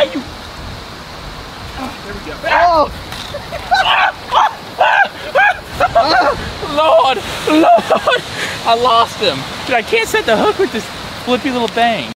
you. Oh, there we go. Oh. Lord, I lost him. Dude, I can't set the hook with this flippy little bang.